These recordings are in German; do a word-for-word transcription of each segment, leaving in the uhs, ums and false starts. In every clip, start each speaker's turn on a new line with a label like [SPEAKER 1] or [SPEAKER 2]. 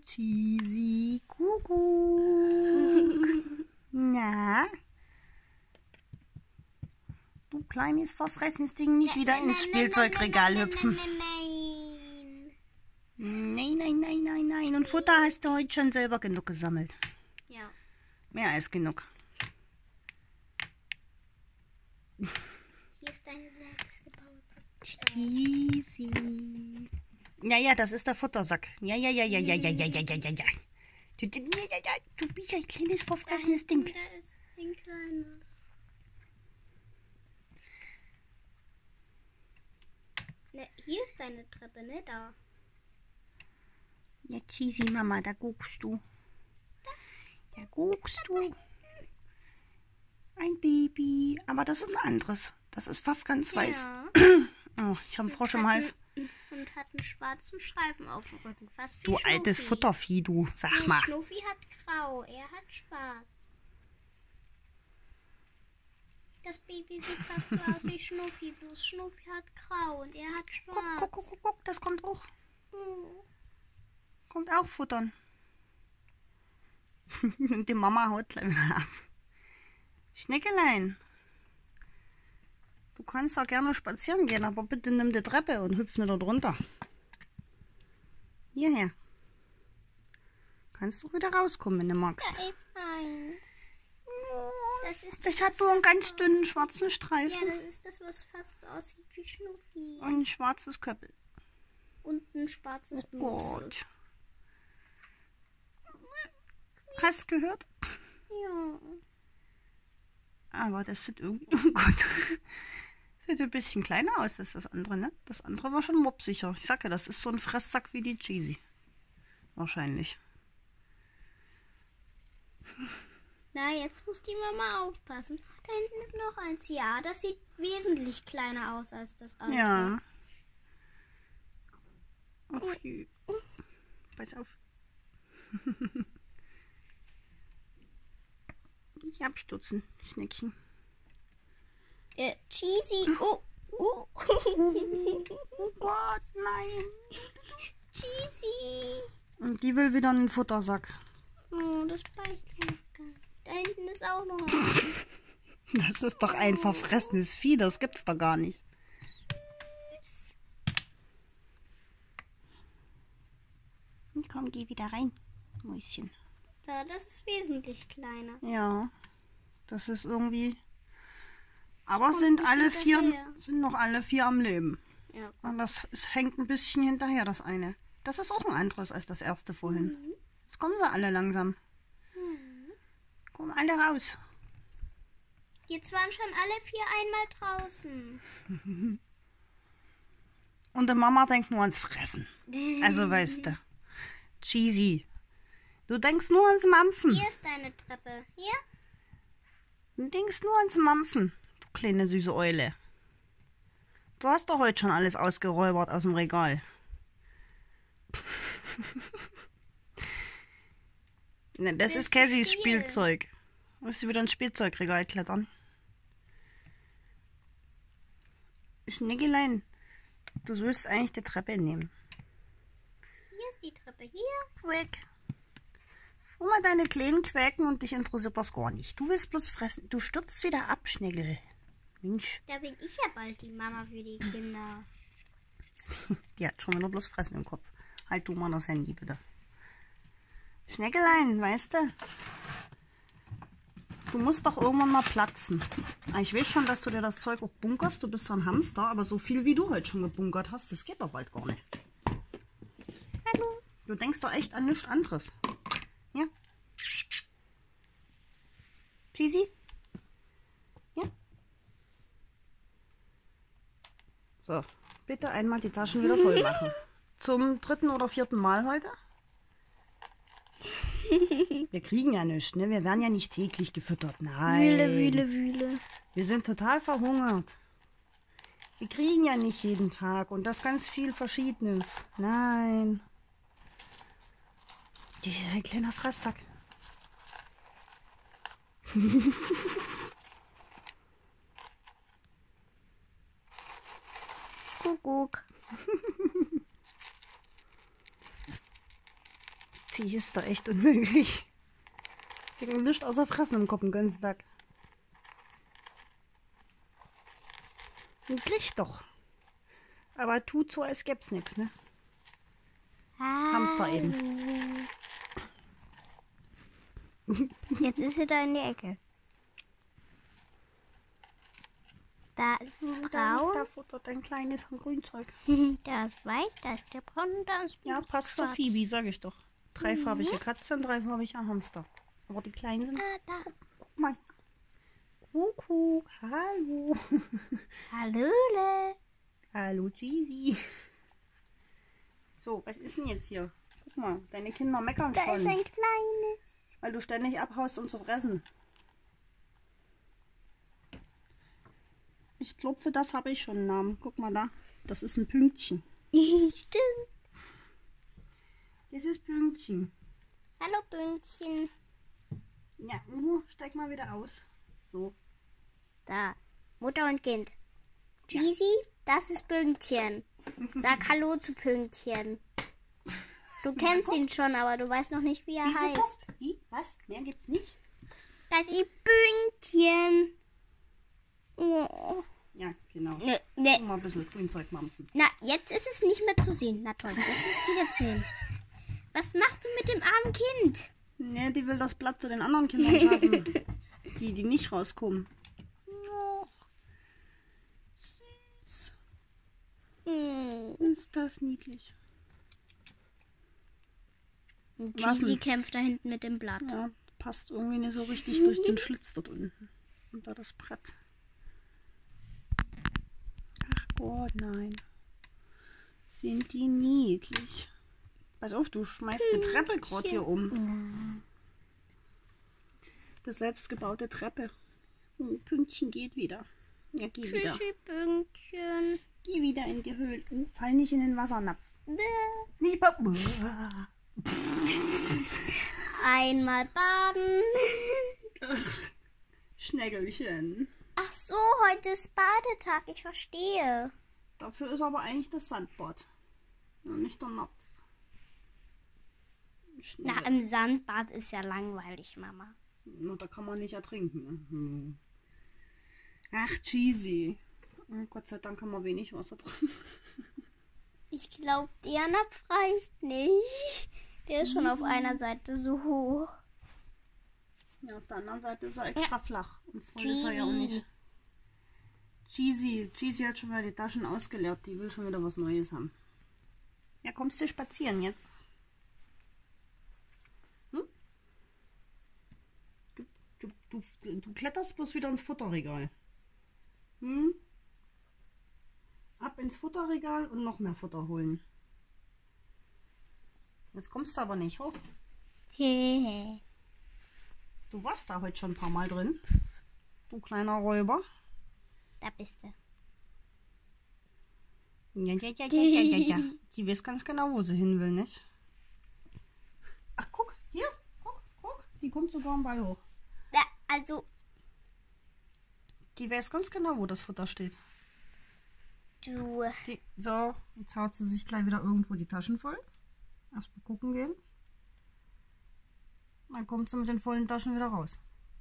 [SPEAKER 1] Cheesy, Kuckuck. Na? Du kleines verfressenes Ding, nicht wieder ins Spielzeugregal hüpfen. Nein, nein, nein, nein, nein. Und Futter hast du heute schon selber genug gesammelt.
[SPEAKER 2] Ja.
[SPEAKER 1] Mehr als genug.
[SPEAKER 2] Hier ist deine selbstgebaute.
[SPEAKER 1] Cheesy. Ja, ja, das ist der Futtersack. Ja, ja, ja, ja, ja, ja, ja, ja, ja, ja, ja. Du, du, ja, ja, ja, du bist ein kleines verfressenes Ding.
[SPEAKER 2] Da ist ein kleines. Ne, hier ist deine Treppe, ne? Da.
[SPEAKER 1] Ja, Cheesy, Mama, da guckst du. Da guckst du. Ein Baby. Aber das ist ein anderes. Das ist fast ganz weiß.
[SPEAKER 2] Ja.
[SPEAKER 1] Oh, ich habe einen Frosch im Hals.
[SPEAKER 2] Und hat einen schwarzen Streifen auf dem Rücken. Fast wie
[SPEAKER 1] Du
[SPEAKER 2] Schnuffi.
[SPEAKER 1] altes Futtervieh, du. Sag
[SPEAKER 2] Nee,
[SPEAKER 1] mal.
[SPEAKER 2] Schnuffi hat grau, er hat schwarz. Das Baby sieht fast so aus wie Schnuffi, bloß Schnuffi hat grau und er hat schwarz.
[SPEAKER 1] Guck, guck, guck, guck, das kommt auch.
[SPEAKER 2] Oh.
[SPEAKER 1] Kommt auch futtern. Und die Mama haut gleich wieder ab. Schneckelein. Du kannst auch gerne spazieren gehen, aber bitte nimm die Treppe und hüpf nicht dort runter. Hierher. Kannst du wieder rauskommen, wenn du magst.
[SPEAKER 2] Da ist eins. Das ist
[SPEAKER 1] Das
[SPEAKER 2] das,
[SPEAKER 1] hat so einen
[SPEAKER 2] was
[SPEAKER 1] ganz
[SPEAKER 2] so
[SPEAKER 1] dünnen
[SPEAKER 2] aussieht.
[SPEAKER 1] schwarzen Streifen.
[SPEAKER 2] Ja, das ist das, was fast so aussieht wie Schnuffi.
[SPEAKER 1] Und ein schwarzes Köppel.
[SPEAKER 2] Und ein schwarzes
[SPEAKER 1] Oh
[SPEAKER 2] Bluse.
[SPEAKER 1] Gott. Hast du gehört?
[SPEAKER 2] Ja.
[SPEAKER 1] Aber das sieht irgendwie... Oh Gott. Sieht ein bisschen kleiner aus als das andere, ne? Das andere war schon mopsicher. Ich sag ja, das ist so ein Fresssack wie die Cheesy. Wahrscheinlich.
[SPEAKER 2] Na, jetzt muss die Mama aufpassen. Da hinten ist noch eins. Ja, das sieht wesentlich kleiner aus als das andere.
[SPEAKER 1] Ja. Okay. Pass auf. Nicht abstürzen, Schneckchen.
[SPEAKER 2] Äh, Cheesy. Oh, oh.
[SPEAKER 1] Oh Gott, nein.
[SPEAKER 2] Cheesy.
[SPEAKER 1] Und die will wieder einen Futtersack.
[SPEAKER 2] Oh, das beißt ja gar nicht. Da hinten ist auch noch eins.
[SPEAKER 1] Das ist doch ein verfressenes Vieh, das gibt's doch gar nicht. Komm, geh wieder rein, Mäuschen.
[SPEAKER 2] Da, das ist wesentlich kleiner.
[SPEAKER 1] Ja, das ist irgendwie... Aber
[SPEAKER 2] Kommt
[SPEAKER 1] sind
[SPEAKER 2] nicht
[SPEAKER 1] alle vier,
[SPEAKER 2] hinterher.
[SPEAKER 1] sind noch alle vier am Leben.
[SPEAKER 2] Ja.
[SPEAKER 1] Und das es hängt ein bisschen hinterher, das eine. Das ist auch ein anderes als das erste vorhin.
[SPEAKER 2] Mhm.
[SPEAKER 1] Jetzt kommen sie alle langsam.
[SPEAKER 2] Mhm.
[SPEAKER 1] Kommen alle raus.
[SPEAKER 2] Jetzt waren schon alle vier einmal draußen.
[SPEAKER 1] Und die Mama denkt nur ans Fressen. Also weißt du, Cheesy, du denkst nur ans Mampfen.
[SPEAKER 2] Hier ist deine Treppe. Hier?
[SPEAKER 1] Du denkst nur ans Mampfen, du kleine süße Eule. Du hast doch heute schon alles ausgeräubert aus dem Regal. Ne, das
[SPEAKER 2] Willst
[SPEAKER 1] ist
[SPEAKER 2] du
[SPEAKER 1] Cassys
[SPEAKER 2] spielen?
[SPEAKER 1] Spielzeug. Musst du wieder ins Spielzeugregal klettern. Schneckelein, du sollst eigentlich die Treppe nehmen.
[SPEAKER 2] Hier ist die Treppe. Hier.
[SPEAKER 1] Weg. Hol mal deine kleinen Quäken und dich interessiert das gar nicht. Du willst bloß fressen. Du stürzt wieder ab, Schneggel. Mensch,
[SPEAKER 2] Da bin ich ja bald die Mama für die Kinder.
[SPEAKER 1] die hat schon wieder bloß Fressen im Kopf. Halt du mal das Handy, bitte. Schneckelein, weißt du? Du musst doch irgendwann mal platzen. Ich weiß schon, dass du dir das Zeug auch bunkerst. Du bist ja ein Hamster, aber so viel wie du heute schon gebunkert hast, das geht doch bald gar nicht.
[SPEAKER 2] Hallo.
[SPEAKER 1] Du denkst doch echt an nichts anderes. Ja? Cheesy? Ja? So, bitte einmal die Taschen wieder voll machen. Zum dritten oder vierten Mal heute. Wir kriegen ja nichts, ne? Wir werden ja nicht täglich gefüttert. Nein.
[SPEAKER 2] Wühle, wühle, wühle.
[SPEAKER 1] Wir sind total verhungert. Wir kriegen ja nicht jeden Tag und das ganz viel Verschiedenes. Nein. Dieser kleiner Fresssack. Kuckuck. Die ist doch echt unmöglich. Die hat nichts außer Fressen im Kopf den ganzen Tag. Die kriegt doch. Aber tut so, als gäb's nichts, ne? Hamster eben.
[SPEAKER 2] Jetzt ist sie da in die Ecke. Da ist
[SPEAKER 1] Da,
[SPEAKER 2] braun,
[SPEAKER 1] da futtert ein kleines Grünzeug.
[SPEAKER 2] da ist weiß, da ist der braun und da ist
[SPEAKER 1] Ja, passt zu
[SPEAKER 2] schwarz.
[SPEAKER 1] Phoebe, sag ich doch. Dreifarbige Katze und dreifarbige Hamster. Aber die kleinen sind...
[SPEAKER 2] Ah, da.
[SPEAKER 1] Guck mal. Kuckuck, hallo.
[SPEAKER 2] Hallöle.
[SPEAKER 1] Hallo, Cheesy. So, was ist denn jetzt hier? Guck mal, deine Kinder meckern
[SPEAKER 2] Da ist
[SPEAKER 1] schon,
[SPEAKER 2] ein kleines.
[SPEAKER 1] weil du ständig abhaust, um zu fressen. Ich glaube, für das habe ich schon einen Namen. Guck mal da. Das ist ein Pünktchen.
[SPEAKER 2] Stimmt.
[SPEAKER 1] Das ist Pünktchen.
[SPEAKER 2] Hallo Bündchen.
[SPEAKER 1] Ja, uh, steig mal wieder aus. So.
[SPEAKER 2] Da. Mutter und Kind. Cheesy, das ist Pünktchen. Sag Hallo zu Pünktchen. Du kennst ihn schon, aber du weißt noch nicht, wie er
[SPEAKER 1] Wie sie
[SPEAKER 2] heißt.
[SPEAKER 1] guckt. Wie? Was? Mehr gibt's nicht?
[SPEAKER 2] Das ist Pünktchen. Oh.
[SPEAKER 1] Ja, genau.
[SPEAKER 2] Ne, ne.
[SPEAKER 1] Mal ein bisschen Grünzeug mampfen.
[SPEAKER 2] Na, jetzt ist es nicht mehr zu sehen. Na toll, jetzt ist es wieder zehn. Was machst du mit dem armen Kind?
[SPEAKER 1] Ne, die will das Blatt zu den anderen Kindern schaffen. die, die nicht rauskommen. Och, süß.
[SPEAKER 2] Hm.
[SPEAKER 1] Ist das niedlich.
[SPEAKER 2] Und
[SPEAKER 1] Was
[SPEAKER 2] Cheesy
[SPEAKER 1] denn?
[SPEAKER 2] kämpft da hinten mit dem Blatt.
[SPEAKER 1] Ja, passt irgendwie nicht so richtig durch den Schlitz dort unten. Und da das Brett. Ach Gott, nein. Sind die niedlich. Pass auf, du schmeißt die Treppe gerade hier um. Das selbstgebaute Treppe. Oh, Pünktchen geht wieder. Ja, geh wieder.
[SPEAKER 2] Tschüssi, Pünktchen.
[SPEAKER 1] Geh wieder in die Höhle. Oh, fall nicht in den Wassernapf.
[SPEAKER 2] Bäh.
[SPEAKER 1] Nee, Papa.
[SPEAKER 2] Einmal baden.
[SPEAKER 1] Schnägelchen.
[SPEAKER 2] Ach so, heute ist Badetag, ich verstehe.
[SPEAKER 1] Dafür ist aber eigentlich das Sandbad. Ja, nicht der Napf.
[SPEAKER 2] Na,
[SPEAKER 1] Schnägel.
[SPEAKER 2] im Sandbad ist ja langweilig, Mama.
[SPEAKER 1] Na, da kann man nicht ertrinken. Ne? Hm. Ach, cheesy. Oh, Gott sei Dank haben wir wenig Wasser drin.
[SPEAKER 2] Ich glaube, der Napf reicht nicht. Der ist schon auf einer Seite so hoch.
[SPEAKER 1] Ja, auf der anderen Seite ist er extra flach. Und voll ist er
[SPEAKER 2] Cheesy.
[SPEAKER 1] ja auch nicht. Cheesy. Cheesy hat schon mal die Taschen ausgeleert. Die will schon wieder was Neues haben. Ja, kommst du spazieren jetzt? Hm? Du, du, du, du kletterst bloß wieder ins Futterregal. Hm? Ab ins Futterregal und noch mehr Futter holen. Jetzt kommst du aber nicht hoch.
[SPEAKER 2] Hehe.
[SPEAKER 1] Du warst da heute schon ein paar Mal drin. Du kleiner Räuber.
[SPEAKER 2] Da bist du.
[SPEAKER 1] Ja, ja, ja, ja, ja, ja, ja. Die weiß ganz genau, wo sie hin will, nicht? Ach, guck, hier, guck, guck. Die kommt sogar am Ball hoch.
[SPEAKER 2] Da, also,
[SPEAKER 1] Die weiß ganz genau, wo das Futter steht.
[SPEAKER 2] du.
[SPEAKER 1] Die, so, jetzt haut sie sich gleich wieder irgendwo die Taschen voll. Erstmal gucken gehen. Dann kommt sie mit den vollen Taschen wieder raus.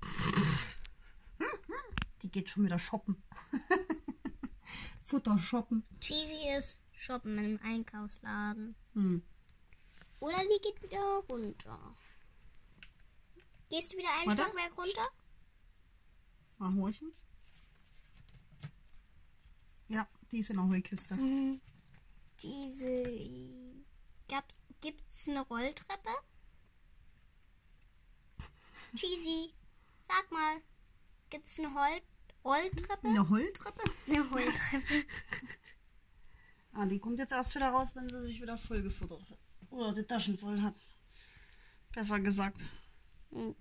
[SPEAKER 1] Die geht schon wieder shoppen. Futter shoppen.
[SPEAKER 2] Cheesy ist shoppen im Einkaufsladen.
[SPEAKER 1] Hm.
[SPEAKER 2] Oder die geht wieder runter. Gehst du wieder einen
[SPEAKER 1] Warte.
[SPEAKER 2] Stockwerk runter?
[SPEAKER 1] Mal horchen. Ja, die ist in der Heukiste.
[SPEAKER 2] Hm. Diese. Gab's, gibt's eine Rolltreppe? Cheesy, sag mal, gibt's eine Hol Rolltreppe?
[SPEAKER 1] Eine Heultreppe?
[SPEAKER 2] Eine Rolltreppe.
[SPEAKER 1] Ah, die kommt jetzt erst wieder raus, wenn sie sich wieder voll gefuttert hat. Oder die Taschen voll hat. Besser gesagt.
[SPEAKER 2] Hm.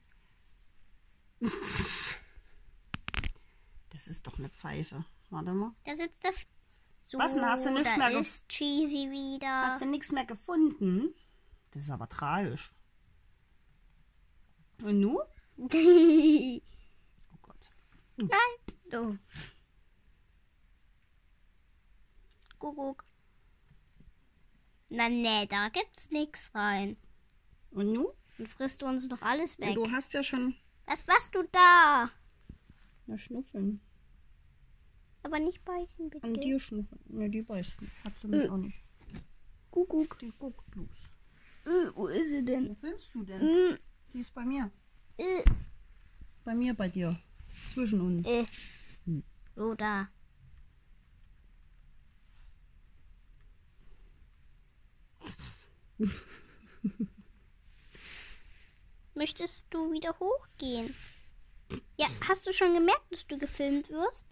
[SPEAKER 1] Das ist doch eine Pfeife. Warte mal.
[SPEAKER 2] Da sitzt der. F so,
[SPEAKER 1] Was denn, hast du nichts
[SPEAKER 2] da
[SPEAKER 1] mehr gef-
[SPEAKER 2] ist Cheesy wieder.
[SPEAKER 1] Hast du nichts mehr gefunden? Das ist aber tragisch. Und nu?
[SPEAKER 2] Nein,
[SPEAKER 1] Oh Gott.
[SPEAKER 2] du. Kuckuck. Na ne, da gibt's nix rein.
[SPEAKER 1] Und nun?
[SPEAKER 2] Dann frisst du uns noch alles weg.
[SPEAKER 1] Du hast ja schon...
[SPEAKER 2] Was machst du da?
[SPEAKER 1] Na, schnuffeln.
[SPEAKER 2] Aber nicht beißen, bitte.
[SPEAKER 1] An dir schnuffeln. Ne, die beißt nicht. Hat sie mich
[SPEAKER 2] Äh.
[SPEAKER 1] auch nicht.
[SPEAKER 2] Kuckuck.
[SPEAKER 1] Die guckt bloß.
[SPEAKER 2] Äh, wo ist sie
[SPEAKER 1] Wo
[SPEAKER 2] denn?
[SPEAKER 1] filmst du denn?
[SPEAKER 2] Äh,
[SPEAKER 1] Die ist bei mir.
[SPEAKER 2] äh,
[SPEAKER 1] Bei mir, bei dir. Zwischen uns.
[SPEAKER 2] äh.
[SPEAKER 1] Hm.
[SPEAKER 2] So, da. Möchtest du wieder hochgehen? Ja, hast du schon gemerkt, dass du gefilmt wirst?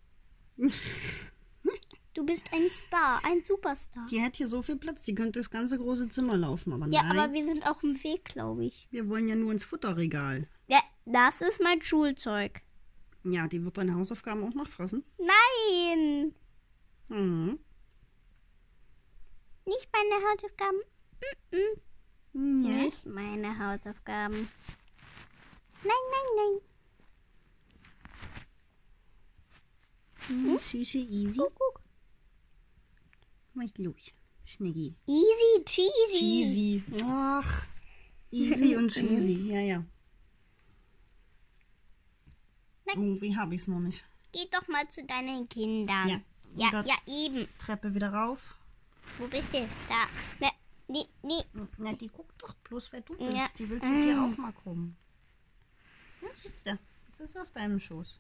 [SPEAKER 2] Du bist ein Star, ein Superstar.
[SPEAKER 1] Die hat hier so viel Platz, die könnte das ganze große Zimmer laufen. Aber
[SPEAKER 2] Ja,
[SPEAKER 1] nein,
[SPEAKER 2] aber wir sind auch im Weg, glaube ich.
[SPEAKER 1] wir wollen ja nur ins Futterregal.
[SPEAKER 2] Ja, das ist mein Schulzeug.
[SPEAKER 1] Ja, die wird deine Hausaufgaben auch noch fressen.
[SPEAKER 2] Nein,
[SPEAKER 1] Mhm.
[SPEAKER 2] nicht meine Hausaufgaben. Mm-mm.
[SPEAKER 1] Ja.
[SPEAKER 2] Nicht meine Hausaufgaben. Nein, nein, nein.
[SPEAKER 1] Mhm, Süße, easy.
[SPEAKER 2] Kuckuck.
[SPEAKER 1] Was ist los? Schniggi.
[SPEAKER 2] Easy cheesy.
[SPEAKER 1] Cheesy. Ach, easy und cheesy. Ja, ja.
[SPEAKER 2] Nein.
[SPEAKER 1] Irgendwie habe ich es noch nicht.
[SPEAKER 2] Geh doch mal zu deinen Kindern.
[SPEAKER 1] Ja.
[SPEAKER 2] Ja,
[SPEAKER 1] Und da-
[SPEAKER 2] ja, eben.
[SPEAKER 1] Treppe wieder rauf.
[SPEAKER 2] Wo bist du? Da. Ne, nee, nee.
[SPEAKER 1] Na, die guckt doch bloß, wer du bist.
[SPEAKER 2] Ja.
[SPEAKER 1] Die will zu dir auch mal kommen. Ja, siehst du. Jetzt ist sie auf deinem Schoß.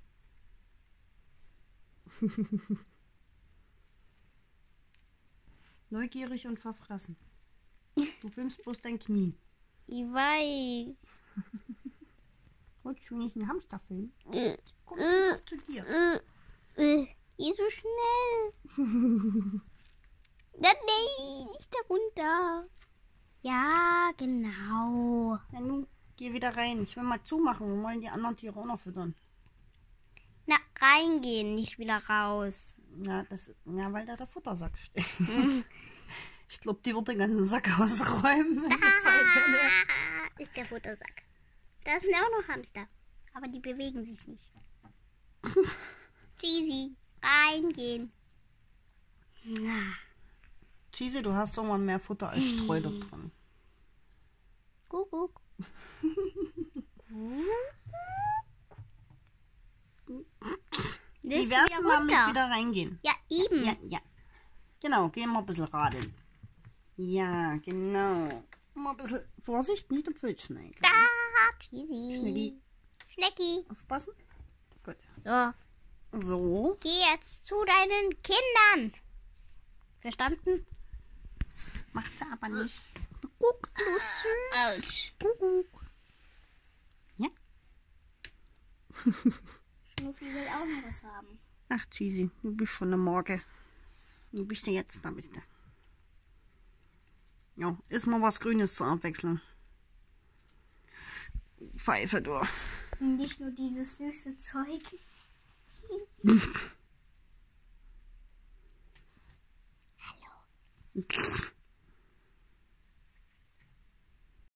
[SPEAKER 1] Neugierig und verfressen. Du filmst bloß dein Knie.
[SPEAKER 2] Ich weiß.
[SPEAKER 1] Wolltest du nicht einen Hamster filmen?
[SPEAKER 2] Äh,
[SPEAKER 1] Komm sie doch zu dir.
[SPEAKER 2] äh, äh. Geh so schnell. Ja, nee, nicht darunter. Ja, genau.
[SPEAKER 1] Na nun, geh wieder rein. Ich will mal zumachen. Wir wollen die anderen Tiere auch noch füttern.
[SPEAKER 2] Na, reingehen, nicht wieder raus.
[SPEAKER 1] Ja, das, ja, weil da der Futtersack steht. Ich glaube, die wird den ganzen Sack ausräumen, wenn sie Zeit hätte.
[SPEAKER 2] Ah, ist der Futtersack. Da sind auch noch Hamster. Aber die bewegen sich nicht. Cheesy, reingehen. Na,
[SPEAKER 1] Cheesy, du hast doch mal mehr Futter als Streu da drin.
[SPEAKER 2] Kuckuck.
[SPEAKER 1] Wie
[SPEAKER 2] Willst du
[SPEAKER 1] wär's
[SPEAKER 2] wieder
[SPEAKER 1] mal mit
[SPEAKER 2] runter?
[SPEAKER 1] wieder reingehen?
[SPEAKER 2] Ja, eben.
[SPEAKER 1] Ja, ja. Genau, gehen wir ein bisschen radeln. Ja, genau. Mal ein bisschen Vorsicht, nicht am Pfötchen.
[SPEAKER 2] Da, Cheesy.
[SPEAKER 1] Schnecki.
[SPEAKER 2] Schnecki.
[SPEAKER 1] Aufpassen. Gut.
[SPEAKER 2] So,
[SPEAKER 1] So.
[SPEAKER 2] geh jetzt zu deinen Kindern. Verstanden?
[SPEAKER 1] Macht sie aber nicht. Guck, du süß.
[SPEAKER 2] Autsch.
[SPEAKER 1] Guck. Ja.
[SPEAKER 2] Schnuffi will auch noch was haben.
[SPEAKER 1] Ach, Cheesy, du bist schon eine Morge. Du bist ja jetzt, da bist du. Ja, ist mal was Grünes zur Abwechslung. Pfeife, du.
[SPEAKER 2] Nicht nur dieses süße Zeug. Hallo.